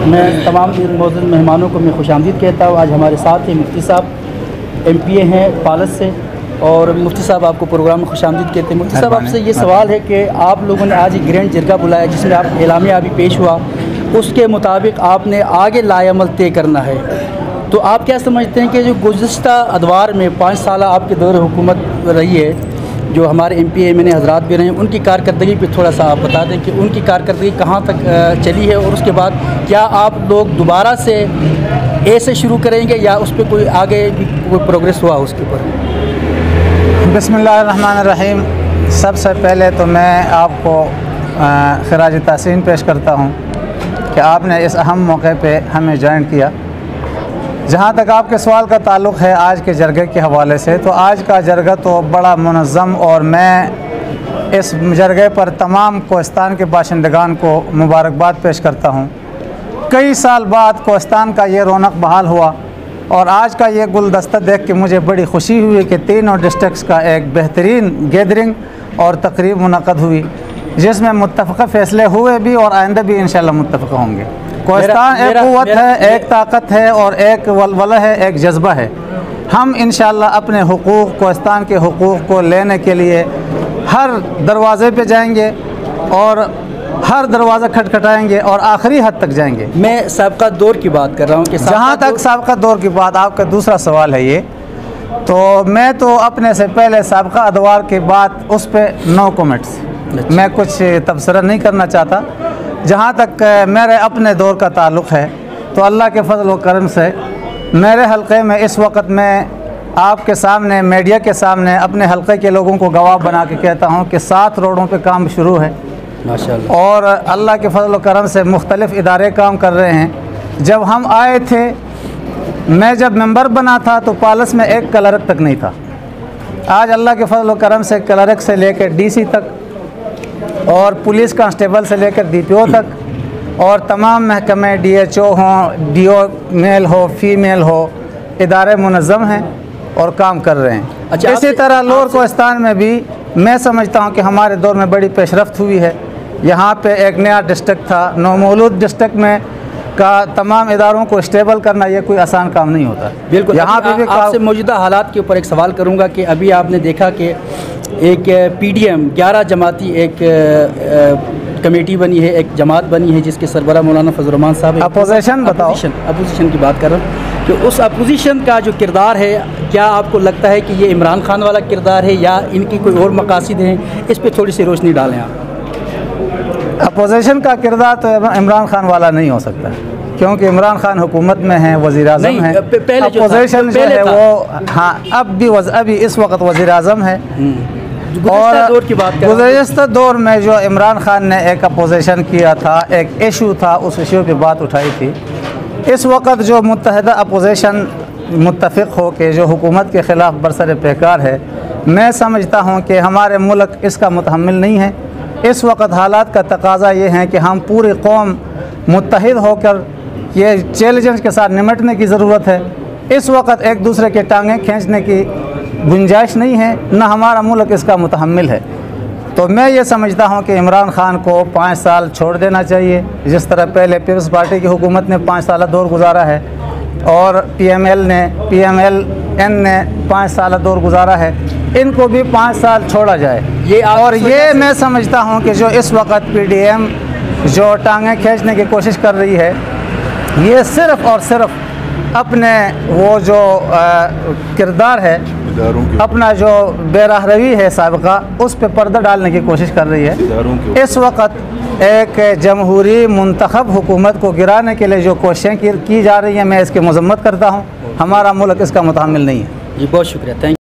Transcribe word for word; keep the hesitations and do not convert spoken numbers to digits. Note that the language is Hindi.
मैं तमाम मौजूद मेहमानों को मैं खुशामदीद कहता हूँ। आज हमारे साथ ही मुफ्ती साहब एम पी ए हैं पालस से, और मुफ्ती साहब आपको प्रोग्राम में खुशामदीद कहते हैं। मुफ्ती साहब आपसे ये सवाल है कि आप लोगों ने आज एक ग्रैंड जरगा बुलाया जिसमें आप एलामिया अभी पेश हुआ, उसके मुताबिक आपने आगे लाएअमल तय करना है। तो आप क्या समझते हैं कि जो गुज़श्ता अदवार में पाँच साल आपके दौर हुकूमत रही है, जो हमारे एम पी ए मैंने हजरात भी रहे हैं, उनकी कारकर्दगी पे थोड़ा सा आप बता दें कि उनकी कारकर्दगी कहाँ तक चली है, और उसके बाद क्या आप लोग दोबारा से ए से शुरू करेंगे या उस पर कोई आगे भी कोई प्रोग्रेस हुआ उसके ऊपर? बिस्मिल्लाहिर्रहमानिर्रहीम। सबसे पहले तो मैं आपको खिराज तहसीन पेश करता हूँ कि आपने इस अहम मौके पे हमें ज्वाइन किया। जहाँ तक आपके सवाल का ताल्लुक़ है आज के जरगे के हवाले से, तो आज का जरगा तो बड़ा मुनज़्ज़म, और मैं इस जरगे पर तमाम कोहिस्तान के बाशिंदगान को मुबारकबाद पेश करता हूँ। कई साल बाद कोहिस्तान का ये रौनक बहाल हुआ, और आज का ये गुलदस्ता देख के मुझे बड़ी खुशी हुई कि तीनों डिस्ट्रिक्ट्स का एक बेहतरीन गैदरिंग और तकरीब मुनक़द हुई, जिसमें मुत्तफ़क़ा फ़ैसले हुए भी और आइंदा भी इंशाअल्लाह मुत्तफ़क़ा होंगे। कोहिस्तान एक क़ुव्वत है, एक ताकत है, और एक वलवला है, एक जज्बा है। हम इंशाअल्लाह अपने हुकूक़, कोहिस्तान के हुकूक़ को लेने के लिए हर दरवाज़े पे जाएंगे और हर दरवाज़ा खटखटाएंगे और आखिरी हद तक जाएंगे। मैं साबका दौर की बात कर रहा हूँ कि जहाँ तक साबका दौर की बात, आपका दूसरा सवाल है ये, तो मैं तो अपने से पहले साबका अदवार के बाद उस पर नो कमेंट्स, मैं कुछ तबसरा नहीं करना चाहता। जहाँ तक मेरे अपने दौर का ताल्लुक़ है, तो अल्लाह के फजल व करम से मेरे हलक़े में इस वक्त मैं आपके सामने, मीडिया के सामने, अपने हलक़े के लोगों को गवाह बना के कहता हूँ कि सात रोडों पे काम शुरू है माशाअल्लाह, और अल्लाह के फजल व करम से मुख्तलिफ़ इदारे काम कर रहे हैं। जब हम आए थे, मैं जब मेंबर बना था तो पालस में एक क्लर्क तक नहीं था। आज अल्लाह के फजल व करम से क्लर्क से लेकर डी सी तक, और पुलिस कांस्टेबल से लेकर डी पी ओ तक, और तमाम महकमे डी एच ओ हों, डी ओ मेल हो, फीमेल हो, इदारे मुनज़्ज़म हैं और काम कर रहे हैं। अच्छा, इसी तरह लोअर कोहिस्तान में भी मैं समझता हूँ कि हमारे दौर में बड़ी पेशरफ्त हुई है। यहाँ पे एक नया डिस्ट्रिक्ट था, नौमौलूद डिस्ट्रिक्ट में का तमाम इदारों को स्टेबल करना ये कोई आसान काम नहीं होता। बिल्कुल। यहाँ पे भी आपसे मौजूदा हालात के ऊपर एक सवाल करूँगा कि अभी आपने देखा कि एक पी डी एम ग्यारह जमाती एक कमेटी बनी है, एक जमात बनी है जिसके सरबराह मौलाना फजल रहमान साहब। अपोजिशन बताओ, अपोजिशन की बात कर रहा हूँ कि उस अपोजिशन का जो किरदार है, क्या आपको लगता है कि ये इमरान खान वाला किरदार है या इनकी कोई और मकासद हैं? इस पर थोड़ी सी रोशनी डालें आप। अपोजिशन का किरदार तो इमरान खान वाला नहीं हो सकता, क्योंकि इमरान खान हुकूमत में हैं, वज़ीर आज़म हैं। अपोजिशन जो है वो, हाँ, अब भी अभी इस वक्त वज़ीर आज़म है। और गुज़श्ता दौर में जो इमरान खान ने एक अपोजिशन किया था, एक इशू था, उस इशू पे बात उठाई थी। इस वक्त जो मुत्तहिदा अपोजिशन मुत्तफ़िक़ हो के जो हुकूमत के ख़िलाफ़ बरसर पेकार है, मैं समझता हूँ कि हमारे मुल्क इसका मुतहम्मिल नहीं है। इस वक्त हालात का तकाज़ा ये है कि हम पूरी कौम मुत्तहिद होकर ये चैलेंज के साथ निमटने की ज़रूरत है। इस वक्त एक दूसरे के टांगें खींचने की गुंजाइश नहीं है, न हमारा मुल्क इसका मुतहम्मिल है। तो मैं ये समझता हूँ कि इमरान खान को पाँच साल छोड़ देना चाहिए, जिस तरह पहले पीपल्स पार्टी की हुकूमत ने पाँच साल दौर गुजारा है, और पी एम एल ने पी एम एल एन ने पाँच साल दौर गुजारा है। इनको भी पाँच साल छोड़ा जाए। ये और ये मैं समझता हूँ कि जो इस वक्त पी डी एम जो टांगें खींचने की कोशिश कर रही है, ये सिर्फ़ और सिर्फ अपने वो जो किरदार है, अपना जो बेराहरवी है साबिक़ा, उस पर पर्दा डालने की कोशिश कर रही है। इस वक्त एक जमहूरी मुंतखब हुकूमत को गिराने के लिए जो कोशिशें की, की जा रही हैं, मैं इसकी मज़म्मत करता हूँ। हमारा मुल्क इसका मुतहम्मिल नहीं है। जी, बहुत शुक्रिया, थैंक